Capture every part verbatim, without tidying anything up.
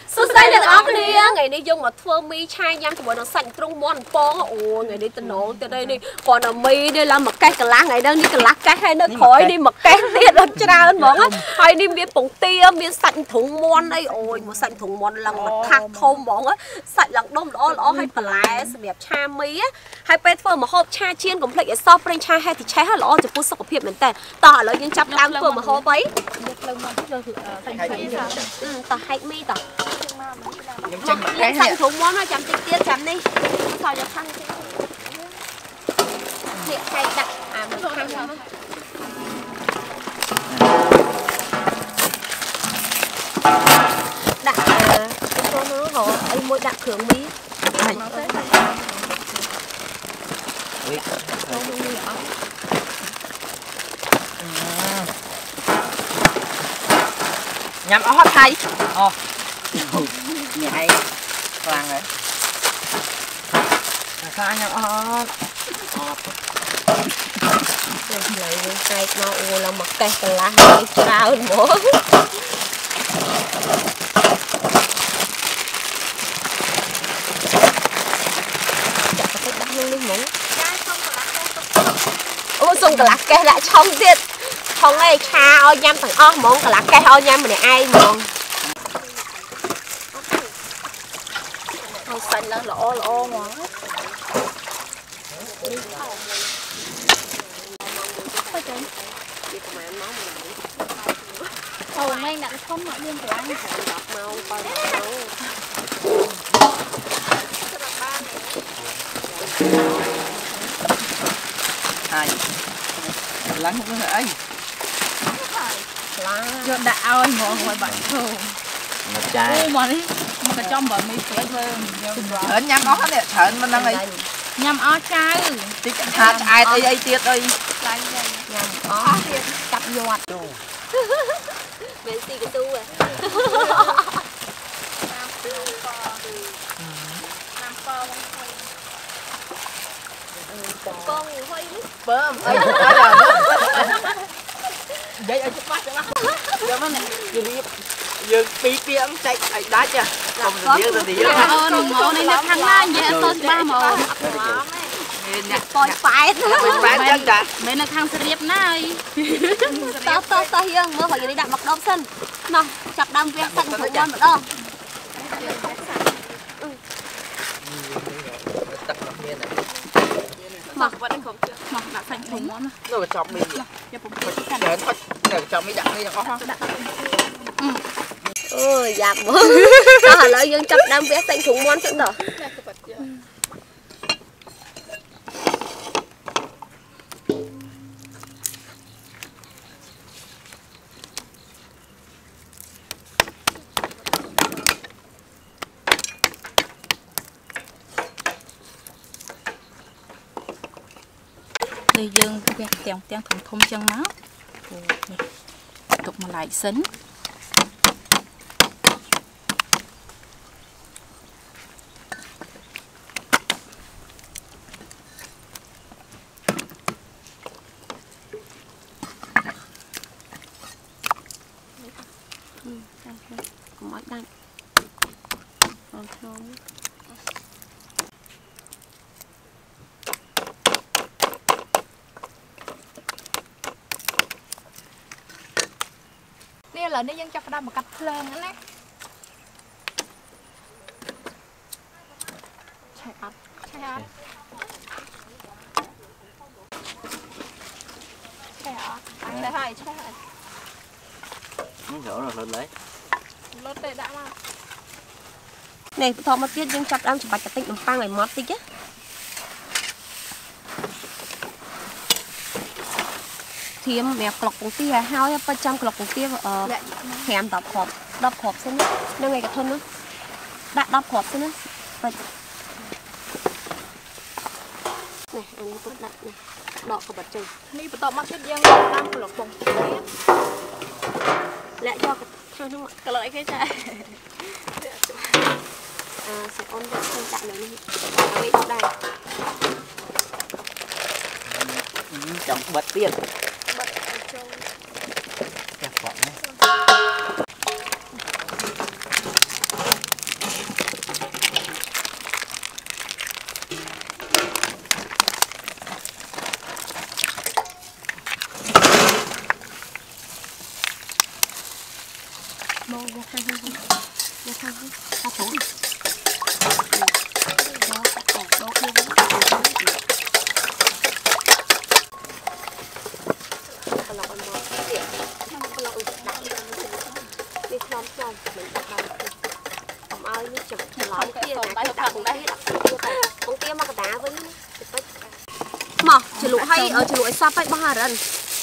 Số say là ốc đi á, ngày đi dùng mà thua mi chai nhâm thì bọn nó sành trong món bông ồ ngày đi tình nổ từ đây đi còn là mi đi làm một cái cà lá ngày đang đi cà lá cái hay nó khỏi đi một cái tiền lên ra hơn bọn á hay đi miếng bông tia miếng sành thùng món đây ôi một sành thùng món là một thác thôm bọn á sành lần đông đó đó hay cà lá đẹp cha mi á hay pe phơ mà hộp cha chiên cũng lại so bên cha hay thì cha hết lọ chỉ phun sắc của phiệp mình tên tỏ lại những chắp đam phơ mà hộp ấy tỏ hay mi tỏ những sành thùng món nó chấm tiết tiết chấm đi sao cho khăn miệng hay đặt à một khăn đặt cho nó họ anh mua đặt khưởng bí nhắm ở hót hay ồ nhà hay khoan rồi sao nhắm ở hót lấy cái nó u là một cái lá hay sao nữa chặt cái đắp luôn đi muốn ô dùng cái lá cây lại trong tiệt không ai cha ôi nhâm thằng o món cái lá cây ôi nhâm mình ai món xanh là lỗ lỗ mà ồ mấy nặng không mọi liên của anh màu coi màu hai lắng không có ấy cho đã ơi ngồi ngoài bãi thường một chai mà đi mà cái trong bờ mi phế vơ thở nhắm ó nè thở mình đang ấy nhắm ó trai tí hạt ai ấy ấy tiết ơi nhắm ó cặp giọt Messi cái tu à con hơi bơm ấy vậy ở trước mắt trước mắt giờ mà này giờ pi pi ông chạy ấy đá chưa không được biết rồi thì ơn ngộ này nó thằng la vậy tôi ba màu coi phải bán chân mấy nó thằng sẽ điệp này to to to hiên mới phải đi đặt mặc đông xanh mà chặt đam viên xanh thủ con nữa đâu mặc vẫn không chưa mặc đã xanh thủ món rồi chọc mình để thôi để chọc mình đặt đi là có ôi dạp quá sao hả lợi dân chặt đam viên xanh thủ món chứ đâu đây dương cái tiếng tiếng thùng thùng chân máu tục mà lại xính mỗi đằng đây là nơi dân cho ra một cặp lên nữa nè chạy ấp chạy ấp chạy ấp chạy hai chạy hai nó rõ rồi lên lấy lót tệ đã mà này thọ một tiết dân chặt đam chụp bạch cái tinh đồng pang này mót tích á thêm mẹ cọc bông tia hao ya per trăm cọc bông tia ờ thèm đập hộp đập hộp xem nhá đang ngày cái thân nữa đặt đập hộp xem nhá này anh cũng đặt này đọ của bật trừ mi bắt đầu mắc cái dân đang cọc bông lại cho cái thang không ạ cái lợi cái chạy à sẽ ôn được không chạy nữa đi đây đó đây chồng bật tiền sao thủng đó còn đâu kia còn lọc ăn mò tiện còn lọc đặt đi thom thom mình đặt vào không ai như chụp lọc kia này đặt cùng đây đặt kia phải con kia mà cái đá với mà chỉ lụa hay ở chỉ lụa sao phải ba lần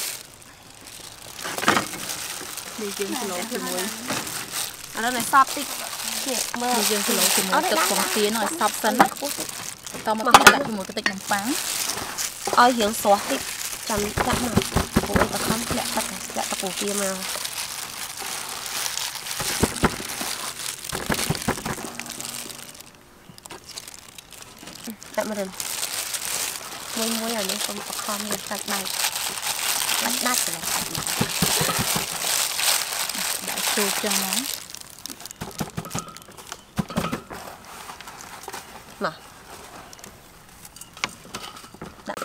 đi dương chỉ lụa thì muối ở đây này sao tích đi dương chỉ lụa thì muối tập phòng tiến rồi sắp sân á tao mà cái lại thì muối cái tích làm phán ơi hiểu xóa tích chấm chấm mà cô ấy ta không lẹ tắt lẹ tắt cổ kia mà tại mà đừng muối muối ở đây không có con nhiều sạch bài đắt đắt rồi sạch bài đã xô cho nó mà đã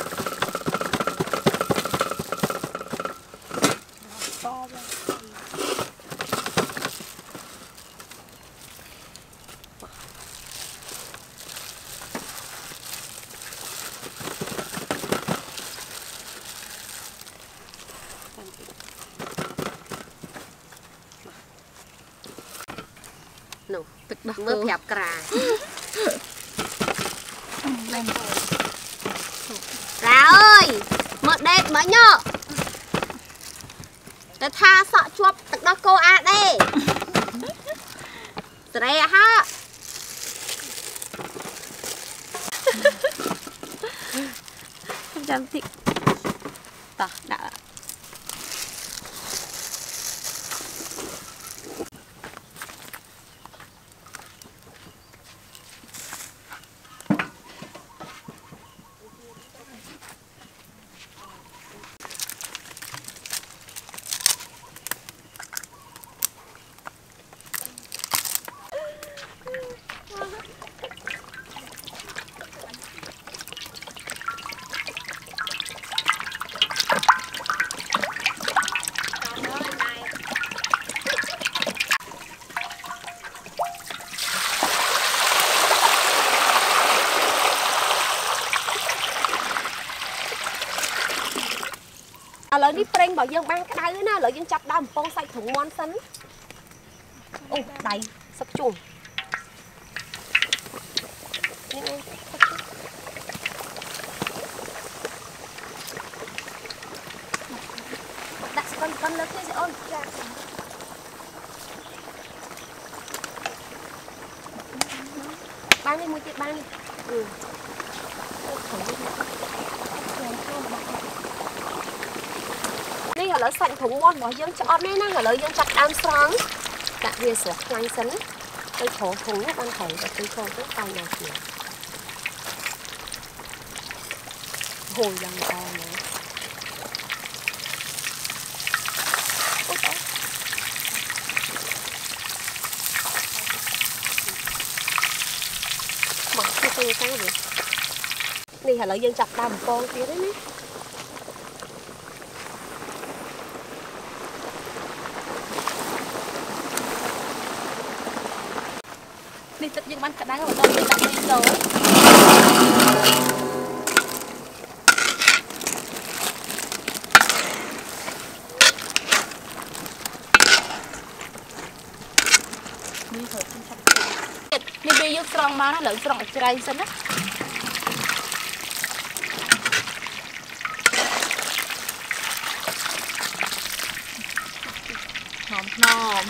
nụ mưa phèp cà Rà ơi mơ đẹp mới nhớ ta tha sợ chuột tực đó cô à đây rè ha không dám thị tỏ đã lời đi preng bảo dương băng cái đáy nữa lời dương chặt đâm phong sạch thủng ngon sấn ô đầy sắp chuồng đặt con con lớn thế sẽ ôn băng đi mua chiếc băng đi ừ ở lỡ sạch thủng môn bỏ dương cho ôm nên ở lỡ dương chặt am sáng đặt về sửa nhanh sấn tôi thổ thủng nhất ăn thẻ và tôi cho rất tay nào kìa hồi lần to nữa mặc cái tôi sao vậy đi ở lỡ dương chặt đầm con kia đấy nhé đi tự nhiên bắn cả đá vào đâu để đặt lên đầu đi thôi xin chào đi đi vô strong mà nó lợn strong ở đây xin á ngon ngon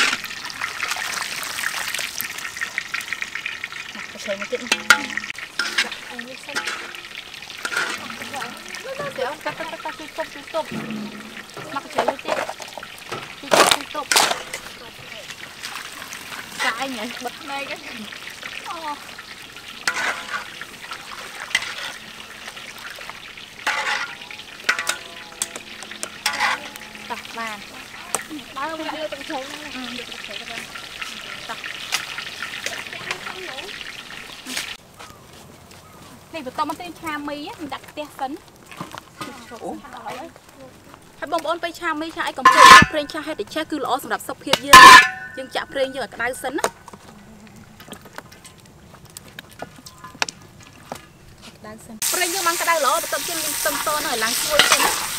chơi một kiện này anh đi xem nó sẽ ông cắt cắt cắt cắt stop stop mặc chơi một kiện stop stop cả anh nhảy bật này cái tập vàng bao nhiêu đưa từng chơi ừ được chơi các bạn tập này vừa to mà tên cha mi á mình đặt te phấn hay bông bông bay cha mi cha ai còn chơi preng cha hay để cha cứ lõ sầm đạp sọc hiệp dương dương chạm preng giờ cái đai sấn á đai sấn preng dương mang cái đai lỏ tập trên tâm to này láng xuôi trên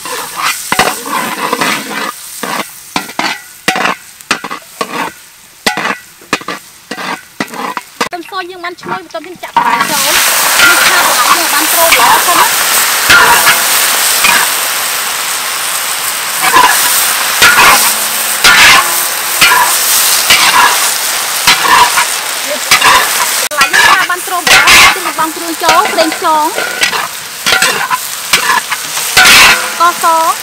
tâm to dương mang xuôi tâm trên chạm phải cháu nhưng sao lại giờ ban pro lỏ không á ban trâu bỏ trên ban trâu chó lên chó co so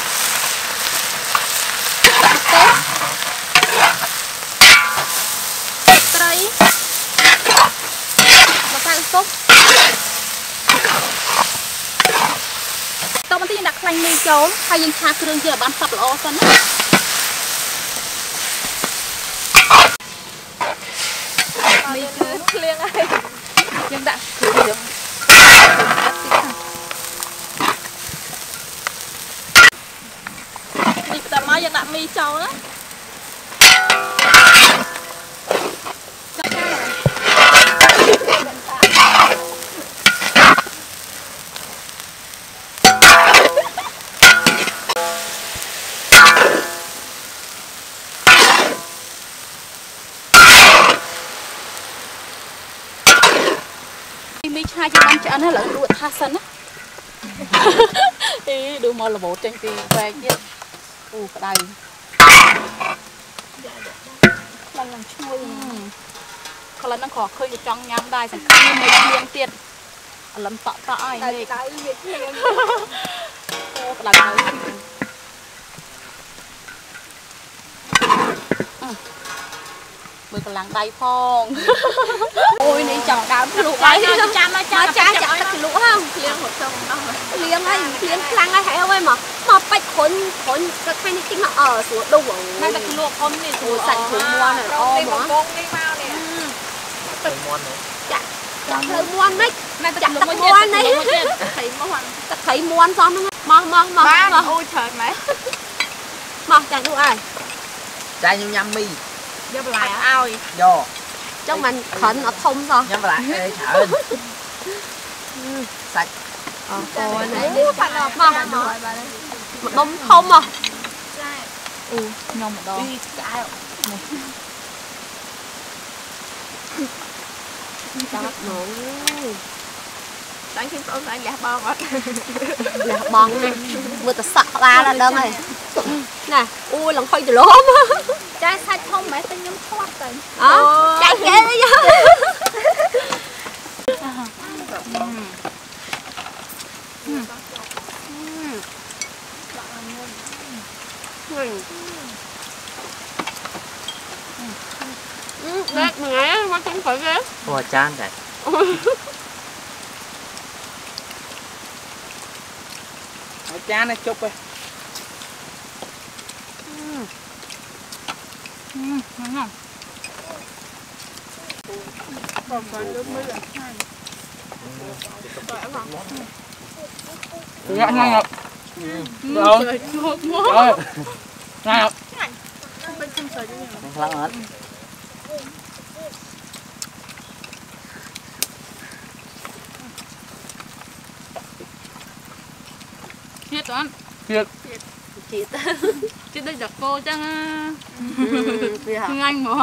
tết tây và sang sốt tao vẫn thích đặt lanh mì chó hay những cha kêu giờ ban sập lò sân mì cứ liêng ai nhưng đã thử được đi tao nói dân đạm mì châu đó mi chai cho ban cho anh là ruột tha sân á, đi đưa mò là bộ tranh tiền về chứ, u cái đây, lần lần chui, còn lần nó khó khơi trong nhám đai sản khơi mấy liên tiền, lấm tọ tọ ai này, ô cái đây mười cái làng đầy phong ôi này chọn đào lụa ấy cha nó cha cha chọn cái lụa không liêng một trong đó liêng ấy liêng làng ấy hay không em mà mà bạch khốn khốn cái cái này tính là ở xuống đâu rồi này cái lụa con này xuống sạch xuống muôn này ô mà Thầy muôn này dạ thầy muôn đấy này chặt thầy muôn này thầy muôn thầy muôn xong nó mà mà mà mà ôi trời mày mà chặt luôn ai chai nhung nhâm mi giờ lại ao do trong mình khẩn ở thông sao nhâm lại ê thở sạch ôi này đi mà mà bông thông à ừ nhông một đo Chắc nổ đánh thêm số đánh lẹ bong á lẹ bong nè vừa ta sợ ba là đơn này nè ui lần khơi từ lốm trái sạch không mẹ tên nhóm thoát rồi ờ trái ghê đấy chứ đẹp mà nghe mà không phải ghê ủa chan này chan này chụp rồi Ngọt ngon ngọt. Đâu? Rồi. Ngon. Lắm hết. Chết rồi anh. Chết. Chết. Chết đây giật cô chăng á. Ừ, anh mà.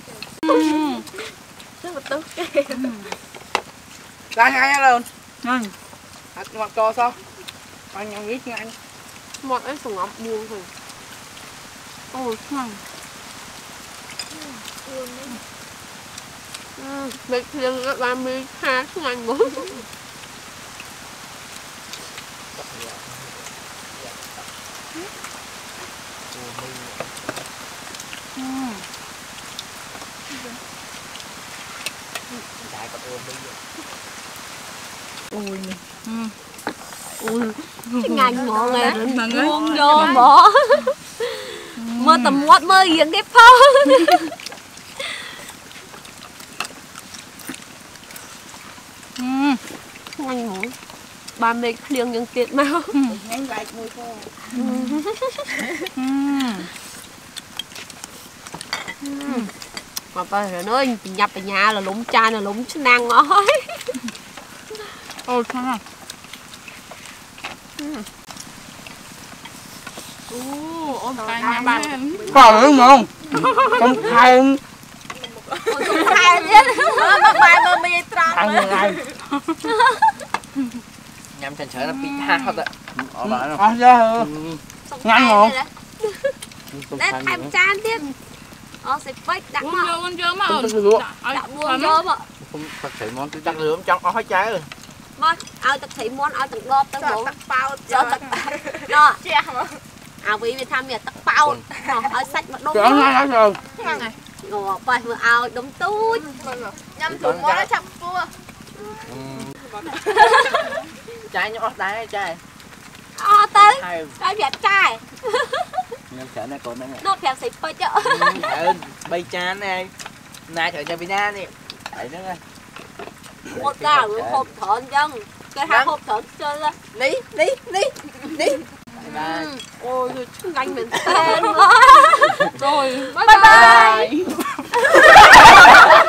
rất là tốt. Ra ngay nha luôn. Ngon. Hạt ngọt co sao? Anh nhận biết nha anh. Một ấy sủng ngọc buông rồi. Ôi ngon. Ừ, việc riêng ba mươi hai ngàn bốn. Ôi. Ừ. Ui, cái ngành ngọn này mà buông vô bỏ. Mơ tầm mót mơ giếng cái phó. Ngành ngọn. Ba mươi liêng những tiết máu. Nhanh lại mùi khô. Ừ. mà bây giờ nói nhập ở nhà là lúng cha là lúng chứ năng ngói. Ôi thằng à. Ồ, ôm tay nhà bạn. Phải đúng không? Không khai Không khai chứ. Mà bài mà mì tròn. ăn người ai. nhằm chẳng sợ là bị ha hết ạ. À ra ngăn ngon. Để thêm chan tiếp. Ờ sẽ bách đặt Uống mà. vô, uống vô mà. Đặt buông vô mà. Không thật sự món tôi đặt lửa trong ó trái rồi. Mà ao tật thấy món ao tật đọp tật bố. Cho tật đó. À vì vì tham việc tật bao. Ao sạch mà đúng. Chở ngay rồi. Ngồi bài vừa ao đúng túi. Nhâm thùng món nó chậm cua. Trái nhỏ đá trái. Ờ tới. Hai Cái việc trai. nhằm sợ nó còn nữa. Nó phèo xịt bơi chứ. Bay chán này. Này thử cho Vina đi. Đấy nữa ơi. Một cả một hộp thận chân. Cái hai hộp thận chơi lên. Đi, đi, đi, đi. Bye bye. Ôi chứ gánh mình tên quá. Rồi, Bye bye. bye.